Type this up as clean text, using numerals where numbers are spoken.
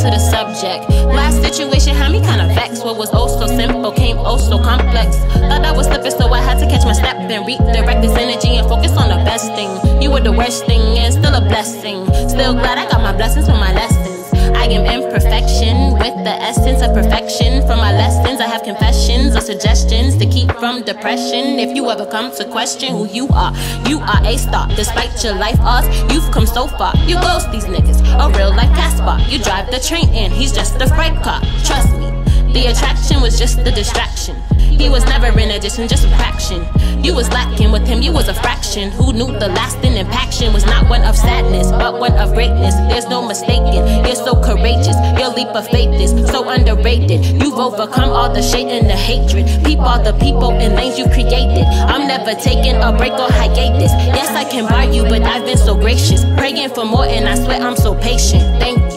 to the subject. Last situation had me kinda vexed. What was oh so simple came oh so complex. Thought I was slipping, so I had to catch my step and redirect this energy and focus on the best thing. You were the worst thing and still a blessing. Still glad I got my blessings from my lessons. I am imperfection with the essence of perfection. From my lessons I have confessions or suggestions to keep from depression. If you ever come to question who you are a star. Despite your life odds, you've come so far. You ghost these niggas, a real life Casper. You drive the train and he's just a freight car. Trust me, the attraction was just the distraction. He was never an addition, just a fraction. You was lacking with him, you was a fraction. Who knew the lasting impaction was not one of sadness, but one of greatness. There's no mistaking, you're so courageous. Your leap of faith is so underrated. You've overcome all the shade and the hatred. Peep all the people and lanes you created. I'm never taking a break or hiatus. Yes, I can bar you, but I've been so gracious. Praying for more and I swear I'm so patient. Thank you.